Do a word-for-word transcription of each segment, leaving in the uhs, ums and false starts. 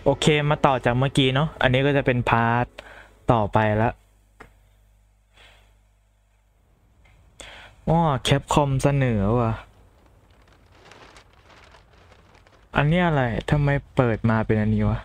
โอเคมาต่อจากเมื่อกี้เนาะอันนี้ก็จะเป็นพาร์ทต่อไปแล้วอ๋อแคปคอมเสนอว่ะอันนี้อะไรทำไมเปิดมาเป็นอันนี้วะ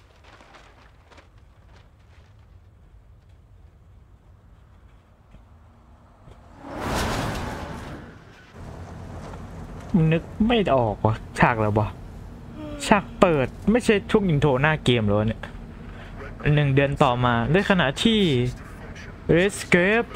นึกไม่ออกว่ะฉากแล้ววะฉากเปิดไม่ใช่ช่วงอินโทรหน้าเกมหรอเนี่ยหนึ่งเดือนต่อมาในขณะที่ Escape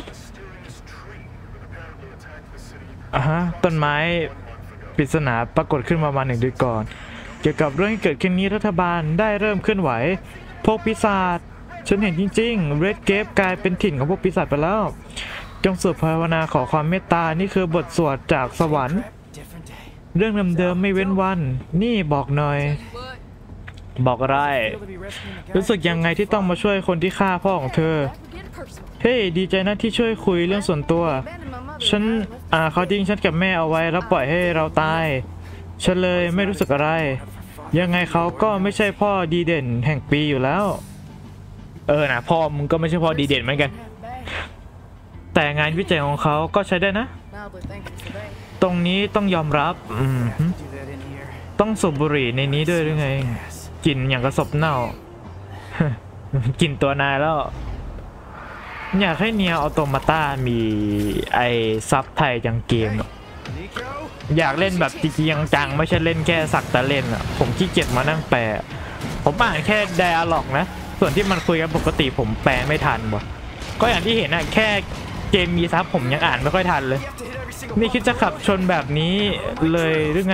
อ่ะฮะต้นไม้ปริศนาปรากฏขึ้นมาประมาณหนึ่งเดือนก่อนเกี่ยวกับเรื่องที่เกิดขึ้นนี้รัฐบาลได้เริ่มเคลื่อนไหวพวกปีศาจฉันเห็นจริงๆ Red Gate กลายเป็นถิ่นของพวกปีศาจไปแล้วจงสวดภาวนาขอความเมตตานี่คือบทสวดจากสวรรค์เรื่องเดิมๆไม่เว้นวันนี่บอกหน่อยบอกอะไรรู้สึกยังไงที่ต้องมาช่วยคนที่ฆ่าพ่อของเธอเฮ้ยดีใจนะที่ช่วยคุยเรื่องส่วนตัวฉันอ่าเขาทิ้งฉันกับแม่เอาไว้แล้วปล่อยให้เราตายฉันเลยไม่รู้สึกอะไรยังไงเขาก็ไม่ใช่พ่อดีเด่นแห่งปีอยู่แล้วเออนะพ่อมึงก็ไม่ใช่พ่อดีเด่นเหมือนกันแต่งานวิจัยของเขาก็ใช้ได้นะตรงนี้ต้องยอมรับอืมต้องสูบบุหรี่ในนี้ด้วยหรือไงกลิ่นอย่างกระสบเน่ากลิ่นตัวนายแล้วอยากให้เนียออโตมาต้ามีไอซับไทยจังเกมอยากเล่นแบบจริงจังไม่ใช่เล่นแค่สักแต่เล่นอ่ะผมขี้เกียจมานั่งแปลผมอ่านแค่ไดอะล็อกนะส่วนที่มันคุยกันปกติผมแปลไม่ทันว่ะก็อย่างที่เห็นอ่ะแค่เกมมีซับผมยังอ่านไม่ค่อยทันเลยนี่คิดจะขับชนแบบนี้เลยหรือไง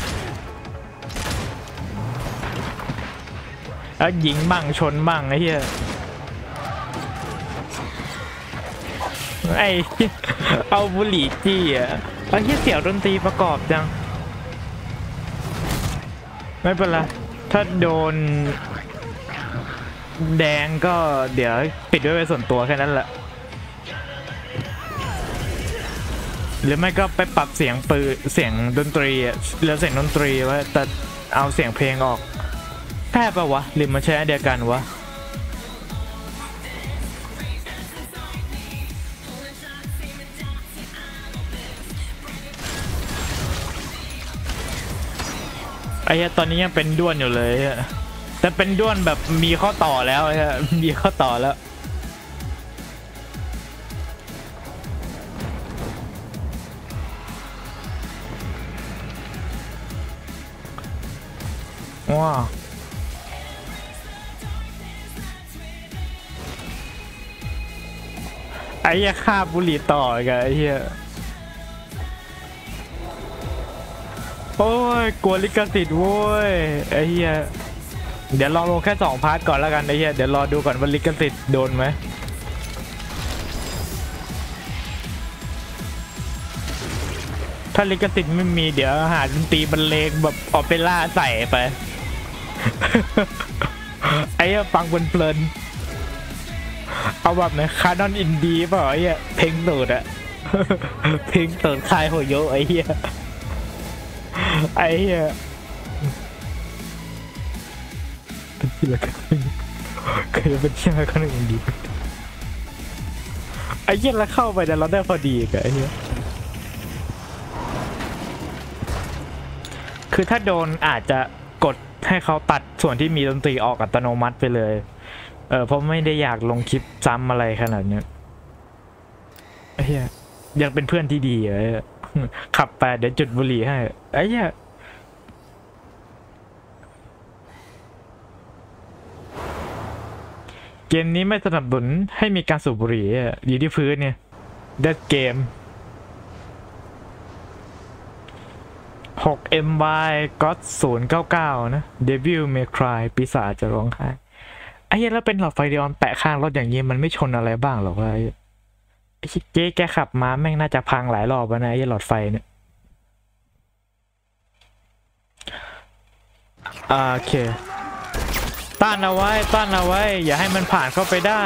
แล้วยิงบ้างชนบ้างไอ้เหี้ยไอ้เอาบุหรี่จี้อ่ะไอ้เหี้ยเสียวดนตรีประกอบจังไม่เป็นไรถ้าโดนแดงก็เดี๋ยวปิดไว้เป็นส่วนตัวแค่นั้นแหละหรือไม่ก็ไปปรับเสียงปืนเสียงดนตรีอ่ะเหลือเสียงดนตรีไว้แต่เอาเสียงเพลงออกแค่ปะวะหรือมันใช้อันเดียวกันวะไอ้ตอนนี้ยังเป็นด้วนอยู่เลยแต่เป็นด้วนแบบมีข้อต่อแล้วฮะมีข้อต่อแล้วว้าไอ้เหี้ยฆ่าบุหรี่ต่อกันไอ้เหี้ยโอ้ยกลัวลิขสิทธิ์โว้ยไอ้เหี้ยเดี๋ยวลองลงแค่สองพาร์ทก่อนแล้วกันไอ้เหี้ยเดี๋ยวรอดูก่อนว่าลิขสิทธิ์โดนไหมถ้าลิขสิทธิ์ไม่มีเดี๋ยวหาดนตรีบรรเลงแบบออเปร่าใส่ไปไอ้เหี้ยฟังเพลินเอาแบบไหนคานอนอินดี้เปล่าไอ้เหี้ยเพลงตูดอะเพลงตูดคายโหโยไอ้เหี้ยไอ้เหี้ยเป็นที่ละกันเคยเป็นที่ละกันอินดี้ไอ้เหี้ยแล้วเข้าไปแต่เราได้พอดีกับไอ้เหี้ยคือถ้าโดนอาจจะกดให้เขาตัดส่วนที่มีดนตรีออกอัตโนมัติไปเลยเออเพราะไม่ได้อยากลงคลิปซ้ำอะไรขนาดนี้ไอ้เหี้ยยังเป็นเพื่อนที่ดีเหรอขับไปเดี๋ยวจุดบุหรี่ให้ไอ้เหี้ยเกมนี้ไม่สนับสนุนให้มีการสูบบุหรี่อยู่ที่พื้นเนี่ยเด็ดเกมหก เอ็ม วาย ก็อด ศูนย์ เก้า เก้านะ Devil May Cry ปีศาจจะร้องไห้ไอ้เหี้ยแล้วเป็นหลอดไฟเดียนแปะข้างรถอย่างนี้มันไม่ชนอะไรบ้างหรอวะไอ้เจ๊แกขับมาแม่งน่าจะพังหลายรอบแล้วนะไอ้หลอดไฟเนี่ยโอเคต้านเอาไว้ต้านเอาไว้อย่าให้มันผ่านเข้าไปได้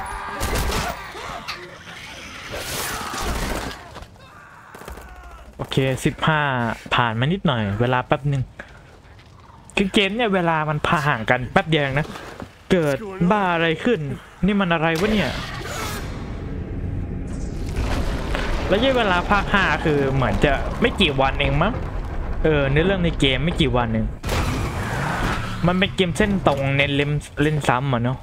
โอเคเคสิบห้าผ่านมานิดหน่อยเวลาแป๊บหนึ่งคือเกมเนี่ยเวลามันพาห่างกันแป๊บเดียวนะเกิดบ้าอะไรขึ้นนี่มันอะไรวะเนี่ยแล้วยี่เวลาภาคห้าคือเหมือนจะไม่กี่วันเองมั้งเออในเรื่องในเกมไม่กี่วันเองมันเป็นเกมเส้นตรงเน้นเล่นเล่นซ้ำอ่ะเนาะ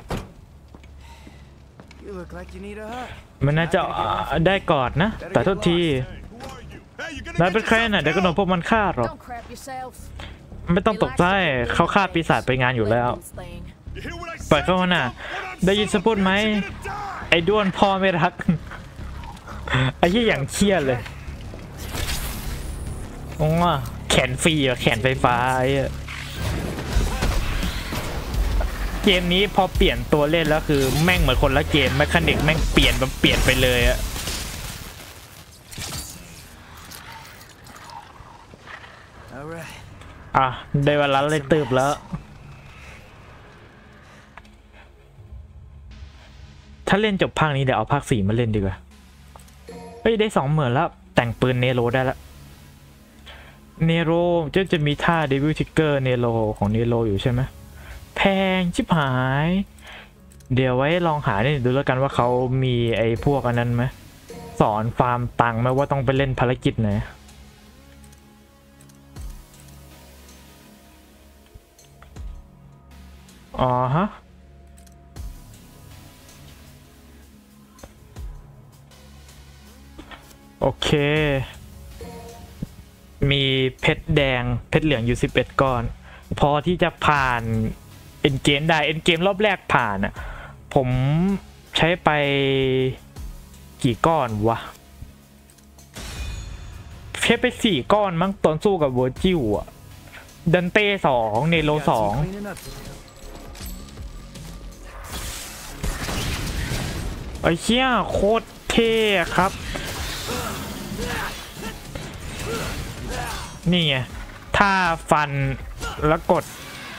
มันน่าจะได้กอดนะแต่โทษทีนายเป็นใครน่ะเดี๋ยวก็โดนพวกมันฆ่าหรอกไม่ต้องตกใจเขาฆ่าปีศาจไปงานอยู่แล้วปล่อยเขาน่ะได้ยินสพูดไหมไอ้ด้วนพ่อไม่รักไอ้ที่อย่างเครียดเลยโอ้แขนฟรีอะแขนไฟฟ้าไอ้เกมนี้พอเปลี่ยนตัวเล่นแล้วคือแม่งเหมือนคนละเกมแมคานิกแม่งเปลี่ยนแบบเปลี่ยนไปเลยอะอ่ะได้เวลาเลยตืบแล้วถ้าเล่นจบภาคนี้เดี๋ยวเอาภาคสี่มาเล่นดีกว่าเฮ้ยได้สองหมื่นแล้วแต่งปืนเนโรได้แล้วเนโรจะจะมีท่าเดวิลทิกเกอร์เนโรของเนโรอยู่ใช่ไหมแพงชิบหายเดี๋ยวไว้ลองหาเนี่ยดูแล้วกันว่าเขามีไอ้พวกอันนั้นไหมสอนฟาร์มตังค์ไหมว่าต้องไปเล่นภารกิจไหนอ๋อฮะโอเคมีเพชรแดงเพชรเหลืองอยู่สิบเอ็ดก้อนพอที่จะผ่านเอ็นเกมได้เอ็นเกมรอบแรกผ่านอ่ะผมใช้ไปกี่ก้อนวะใช้ไปสี่ก้อนมั้งตอนสู้กับเวอร์จิวอ่ะดันเต้สองเนโรสองไอ้เชี่ยโคตรเท่ครับนี่ไงถ้าฟันแล้วกด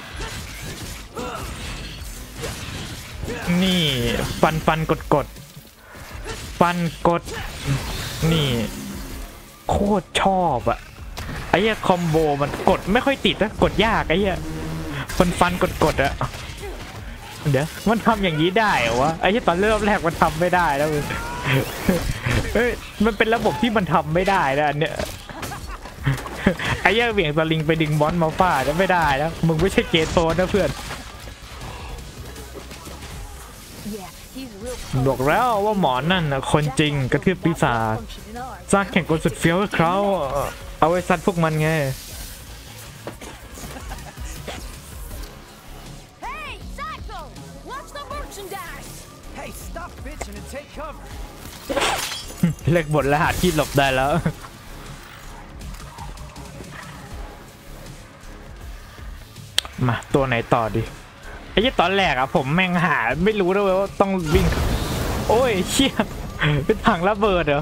นี่ฟันฟันกดกดฟันกดนี่โคตรชอบอะไอ้เหี้ยคอมโบมันกดไม่ค่อยติดนะกดยากไอ้เหี้ยฟันฟันกดกดอะเดี๋ยวมันทำอย่างนี้ได้เหรอวะไอ้ที่ตอนเริ่มแรกมันทำไม่ได้แล้วเฮ้ยมันเป็นระบบที่มันทำไม่ได้นะอันเนี้ยไอ้เหี้ยเหวี่ยงสลิงไปดึงบอลมาฟาดจะไม่ได้แล้วมึงไม่ใช่เกโทนะเพื่อนบอกแล้วว่าหมอนั่นนะคนจริงกระทืบปีศาจสร้างแข่งกลสุดเฟี้ยวให้เขาเอาไว้ซัดพวกมันไงเล็กบทและหาที่หลบได้แล้วมาตัวไหนต่อดีไอ้ที่ตอนแรกอะผมแม่งหาไม่รู้ด้วยว่าต้องวิ่งโอ้ยเชี่ยเป็นถังระเบิดเหรอ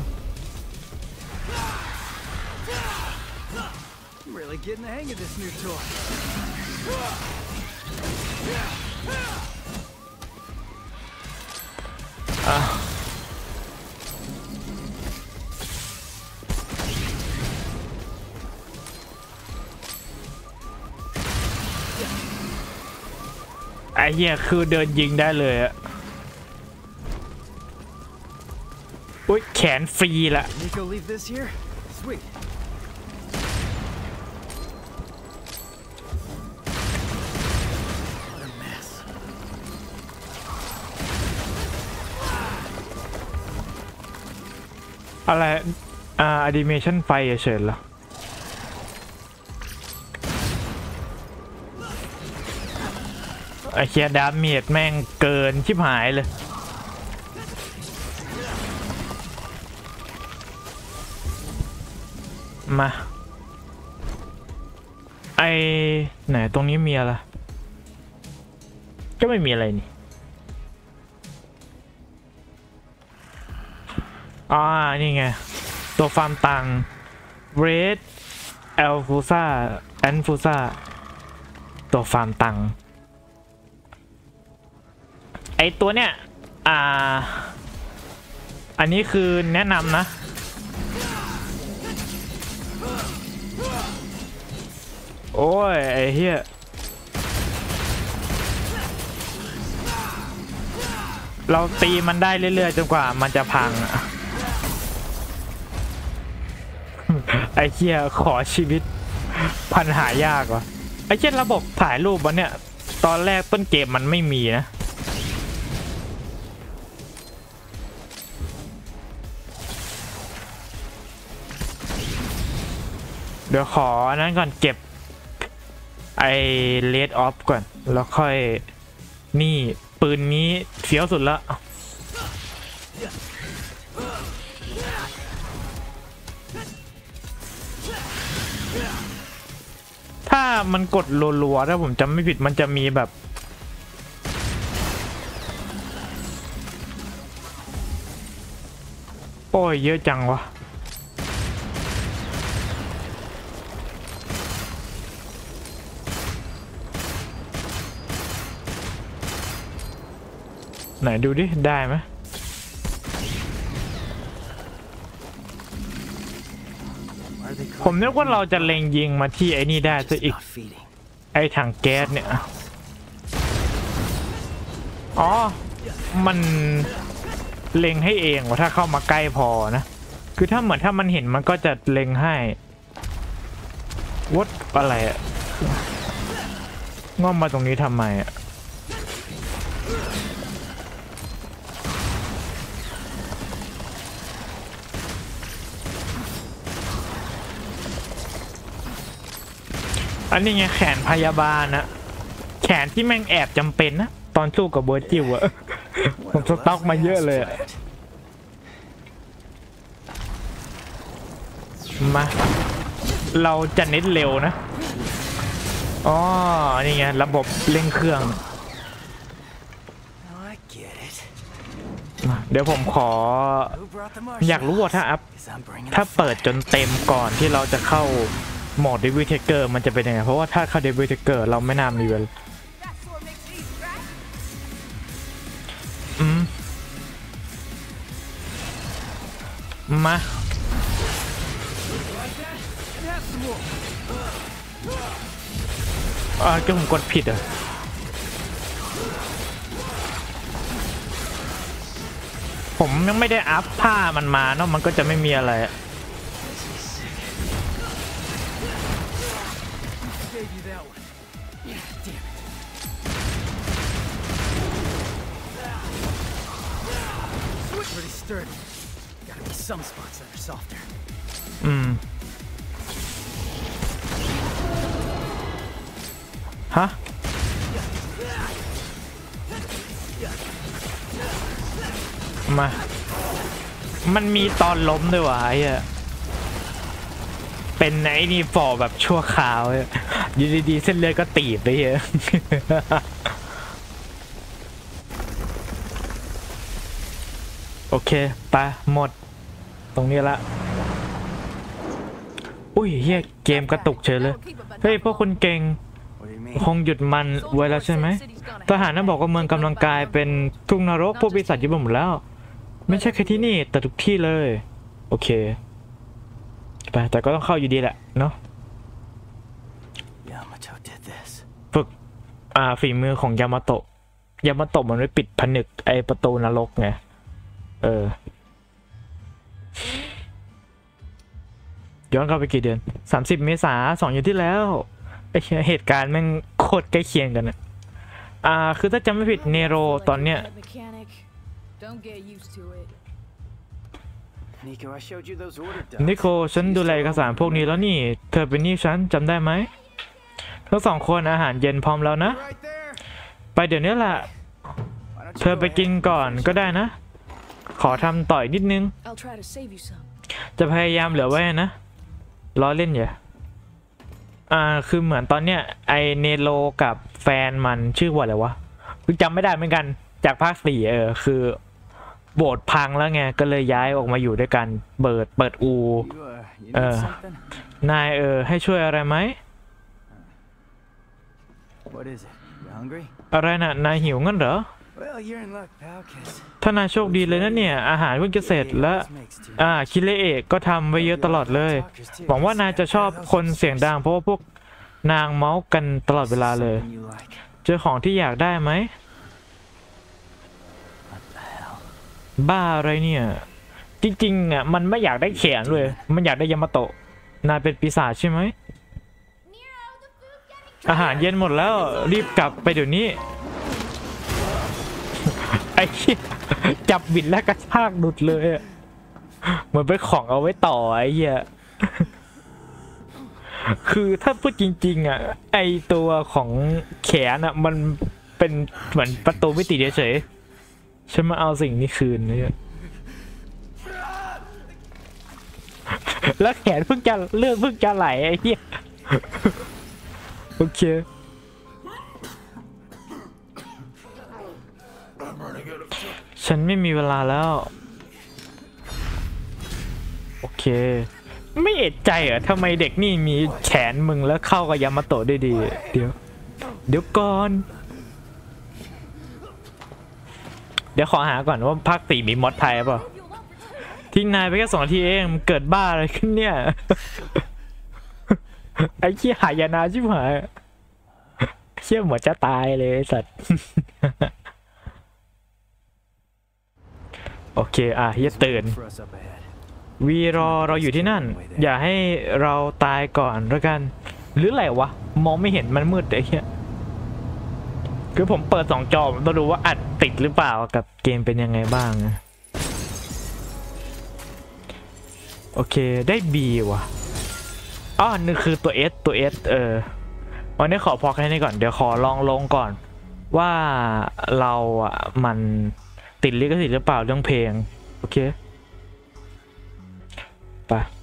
อ่ะไอ้เหี้ยคือเดินยิงได้เลยอะอุ้ยแขนฟรีละอะไรอ่าแอนิเมชันไฟเฉยๆเหรอไอ้เคียดาเมจแม่งเกินชิบหายเลยมาไอไหนตรงนี้มีอะไรก็ไม่มีอะไรนี่อ่านี่ไงตัวฟาร์มตังเรดแอลฟูซ่าแอนฟูซ่าตัวฟาร์มตังไอตัวเนี้ยอ่าอันนี้คือแนะนำนะโอ้ยไอ้เหี้ยเราตีมันได้เรื่อยๆจนกว่ามันจะพังไอ้เหี้ยขอชีวิตพันหายากว่ะไอ้เช่นระบบถ่ายรูปวันเนี้ยตอนแรกต้นเกมมันไม่มีนะเดี๋ยวขอนั้นก่อนเก็บไอ้เลดออฟก่อนแล้วค่อยนี่ปืนนี้เฟี้ยวสุดละถ้ามันกดรัวๆถ้าผมจำไม่ผิดมันจะมีแบบโอ้ยเยอะจังวะไหนดูดิได้ไหมผมนึกว่าเราจะเล็งยิงมาที่ไอ้นี่ได้ซะอีกไอ้ถังแก๊สเนี่ยอ๋อมันเล็งให้เองว่าถ้าเข้ามาใกล้พอนะคือถ้าเหมือนถ้ามันเห็นมันก็จะเล็งให้วัดอะไรอะง้อมมาตรงนี้ทำไมอะอันนี้ไงแขนพยาบาลนะแขนที่แม่งแอบจำเป็นนะตอนสู้กับเบอร์จิวอะผมสต็อกมาเยอะเลยมาเราจะเน้นเร็วนะอ๋อนี่ไงระบบเร่งเครื่องเดี๋ยวผมขออยากรู้ว่าถ้าอัพถ้าเปิดจนเต็มก่อนที่เราจะเข้าโหมดเดวิลเทเกอร์มันจะเป็นยังไงเพราะว่าถ้าเข้าเดวิลเทเกอร์เราไม่น่ามีเวลอืมมาอ่าก็ผมกดผิดอ่ะผมยังไม่ได้อัพผ้ามันมาเนาะมันก็จะไม่มีอะไรอืมฮะมามันมีตอนล้มด้วยวะไอ้อะเป็นไอ้นี่ฟอแบบชั่วคราวอยู่ดีๆเส้นเลือดก็ตีบไปเยอะโอเคไปหมดตรงนี้ละอุ้ยเฮียเกมกระตุกเฉยเลยเฮ้ยพวกคุณเก่งคงหยุดมันไว้แล้วใช่ไหมทหารน่ะบอกว่าเมืองกำลังกลายเป็นทุ่งนรกพวกปีศาจยึดหมดแล้วไม่ใช่แค่ที่นี่แต่ทุกที่เลยโอเคไปแต่ก็ต้องเข้าอยู่ดีแหละเนาะฝึกอ่าฝีมือของยามาโตะยามาโตะมันไว้ปิดผนึกไอประตูนรกไงเออย้อนกลับไปกี่เดือนสามสิบเมษาสองเดือนที่แล้วไอเหตุการณ์แม่งโคตรใกล้เคียงกันอะอ่าคือถ้าจำไม่ผิดเนโรตอนเนี้ยนิโคฉันดูแลเอกสารพวกนี้แล้วนี่เธอเป็นนี่ฉันจำได้ไหมทั้งสองคนอาหารเย็นพร้อมแล้วนะไปเดี๋ยวนี้แหละเธอไปกินก่อนก็ได้นะขอทำต่อยนิดนึงจะพยายามเหลือไว้นะล้อเล่นอย่าอ่าคือเหมือนตอนเนี้ยไอเนโรกับแฟนมันชื่อว่าอะไรวะคือจำไม่ได้เหมือนกันจากภาคสี่เออคือโบสถ์พังแล้วไงก็เลยย้ายออกมาอยู่ด้วยกันเปิดเปิดอูเออนายเออให้ช่วยอะไรไหมอะไรน่ะนายหิวงั้นเหรอถ้านายโชคดีเลยนะเนี่ยอาหารเพิ่งจะเสร็จแล้วอ่าคิเลเอะก็ทำไว้เยอะตลอดเลยหวังว่านายจะชอบคนเสียงดังเพราะว่าพวกนางเมาส์กันตลอดเวลาเลย Something you like. เจอของที่อยากได้ไหม What the hell? บ้าอะไรเนี่ย จริงๆอ่ะมันไม่อยากได้แขนเลย มันอยากได้ยามาโตะนายเป็นปีศาจใช่ไหม อาหารเย็นหมดแล้วรีบกลับไปเดี๋ยวนี้ ไอ้เหี้ยจับบิดแล้วกระชากดุดเลยอะเหมือนเป็นของเอาไว้ต่อไอ้เหี้ย คือถ้าพูดจริงๆอ่ะไอตัวของแขนอ่ะมันเป็นเหมือนประตูมิติเฉยๆฉันมาเอาสิ่งนี้คืนเนี่ย แล้วแขนเพิ่งจะเลือดเพิ่งจะไหลไอ้เหี้ย โอเคฉันไม่มีเวลาแล้วโอเคไม่เอะใจเหรอทำไมเด็กนี่มีแขนมึงแล้วเข้ากับยามาโตะได้ดีเดี๋ยวเดี๋ยวก่อนเดี๋ยวขอหาก่อนว่าภาคสี่มีมอดไทยเปล่าทิ้งนายไปแค่สองนาทีเองมันเกิดบ้าอะไรขึ้นเนี่ย ไอ้เชี่ยหายานาชิบหายเชี่ยเหมือนจะตายเลยไอ้สัตว์ โอเคอ่ะเฮียตื่น For us up ahead. วีรอเราอยู่ที่นั่น อย่าให้เราตายก่อนแล้วกัน หรืออะไรวะ มองไม่เห็นมันมืดไอ้เหี้ยคือผมเปิดสองจอผมต้องดูว่าอัดติดหรือเปล่ากับเกมเป็นยังไงบ้างนะโอเคได้ B ว่ะอ๋อนี่คือตัว S ตัว S เออวันนี้ขอพอแค่นี้ก่อนเดี๋ยวขอลองลงก่อนว่าเราอ่ะมันติดลิขสิทธิ์หรือเปล่าเรื่องเพลงโอเคไป